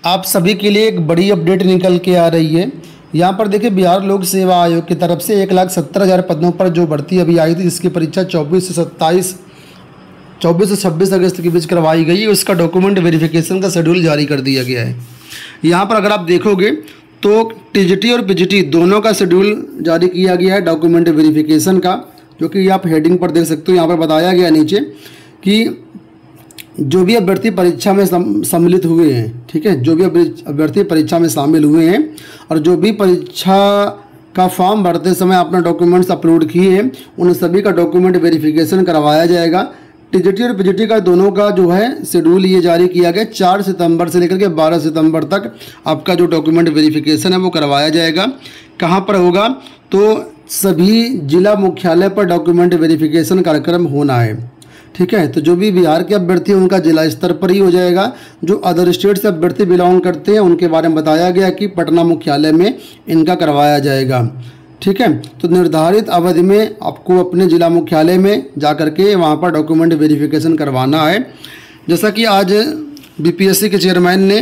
आप सभी के लिए एक बड़ी अपडेट निकल के आ रही है। यहाँ पर देखिए, बिहार लोक सेवा आयोग की तरफ से 1,70,000 पदों पर जो भर्ती अभी आई थी, जिसकी परीक्षा 24 से 26 अगस्त के बीच करवाई गई है, उसका डॉक्यूमेंट वेरिफिकेशन का शेड्यूल जारी कर दिया गया है। यहाँ पर अगर आप देखोगे तो टीजीटी और पीजीटी दोनों का शेड्यूल जारी किया गया है डॉक्यूमेंट वेरिफिकेशन का, जो कि आप हेडिंग पर देख सकते हो। यहाँ पर बताया गया नीचे कि जो भी अभ्यर्थी परीक्षा में सम्मिलित हुए हैं, ठीक है, जो भी अभ्यर्थी परीक्षा में शामिल हुए हैं और जो भी परीक्षा का फॉर्म भरते समय अपना डॉक्यूमेंट्स अपलोड किए हैं, उन सभी का डॉक्यूमेंट वेरिफिकेशन करवाया जाएगा। टीजीटी और पीजीटी का दोनों का जो है शेड्यूल ये जारी किया गया। 4 सितंबर से लेकर के 12 सितंबर तक आपका जो डॉक्यूमेंट वेरिफिकेशन है वो करवाया जाएगा। कहाँ पर होगा? तो सभी जिला मुख्यालय पर डॉक्यूमेंट वेरिफिकेशन कार्यक्रम होना है, ठीक है। तो जो भी बिहार के अभ्यर्थी हैं उनका जिला स्तर पर ही हो जाएगा। जो अदर स्टेट से अभ्यर्थी बिलोंग करते हैं उनके बारे में बताया गया कि पटना मुख्यालय में इनका करवाया जाएगा, ठीक है। तो निर्धारित अवधि में आपको अपने जिला मुख्यालय में जा करके वहाँ पर डॉक्यूमेंट वेरिफिकेशन करवाना है। जैसा कि आज बीपीएससी के चेयरमैन ने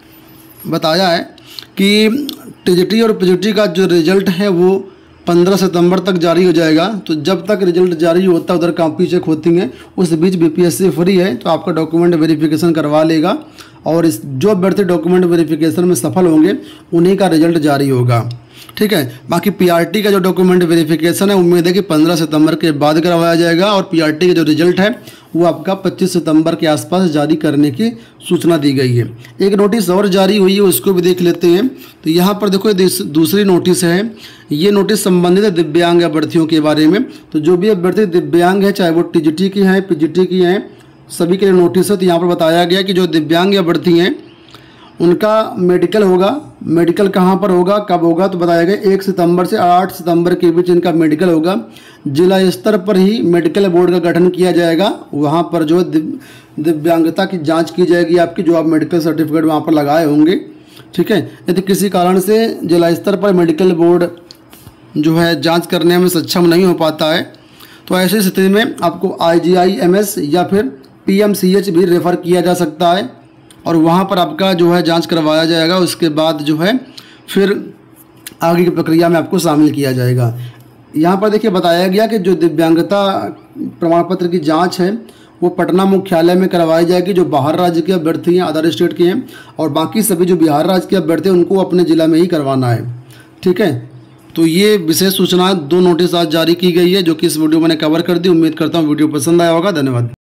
बताया है कि टीजीटी और पीजीटी का जो रिजल्ट है वो 15 सितंबर तक जारी हो जाएगा। तो जब तक रिजल्ट जारी होता है उधर कॉपी चेक होती हैं, उस बीच बीपीएससी फ्री है, तो आपका डॉक्यूमेंट वेरिफिकेशन करवा लेगा और इस जो अभ्यर्थी डॉक्यूमेंट वेरिफिकेशन में सफल होंगे उन्हीं का रिजल्ट जारी होगा, ठीक है। बाकी पीआरटी का जो डॉक्यूमेंट वेरिफिकेशन है उम्मीद है कि 15 सितंबर के बाद करवाया जाएगा और पीआरटी का जो रिजल्ट है वो आपका 25 सितंबर के आसपास जारी करने की सूचना दी गई है। एक नोटिस और जारी हुई है, उसको भी देख लेते हैं। तो यहाँ पर देखो, दूसरी नोटिस है। ये नोटिस संबंधित है दिव्यांग अभ्यर्थियों के बारे में। तो जो भी अभ्यर्थी दिव्यांग है, चाहे वो टीजीटी की हैं, पीजीटी की हैं, सभी के लिए नोटिस है। तो यहाँ पर बताया गया कि जो दिव्यांग अभ्यर्थी हैं उनका मेडिकल होगा। मेडिकल कहाँ पर होगा, कब होगा? तो बताया गया 1 सितंबर से 8 सितंबर के बीच इनका मेडिकल होगा। जिला स्तर पर ही मेडिकल बोर्ड का गठन किया जाएगा। वहाँ पर जो दिव्यांगता की जांच की जाएगी आपकी, जो आप मेडिकल सर्टिफिकेट वहाँ पर लगाए होंगे, ठीक है। यदि किसी कारण से जिला स्तर पर मेडिकल बोर्ड जो है जाँच करने में सक्षम नहीं हो पाता है, तो ऐसी स्थिति में आपको IGIMS या फिर PMCH भी रेफ़र किया जा सकता है और वहाँ पर आपका जो है जांच करवाया जाएगा। उसके बाद जो है फिर आगे की प्रक्रिया में आपको शामिल किया जाएगा। यहाँ पर देखिए बताया गया कि जो दिव्यांगता प्रमाण पत्र की जांच है वो पटना मुख्यालय में करवाई जाएगी। जो बाहर राज्य के अभ्यर्थी हैं, अदर स्टेट के हैं, और बाकी सभी जो बिहार राज्य के अभ्यर्थी हैं उनको अपने ज़िला में ही करवाना है, ठीक है। तो ये विशेष सूचना 2 नोटिस आज जारी की गई है, जो कि इस वीडियो मैंने कवर कर दी। उम्मीद करता हूँ वीडियो पसंद आया होगा। धन्यवाद।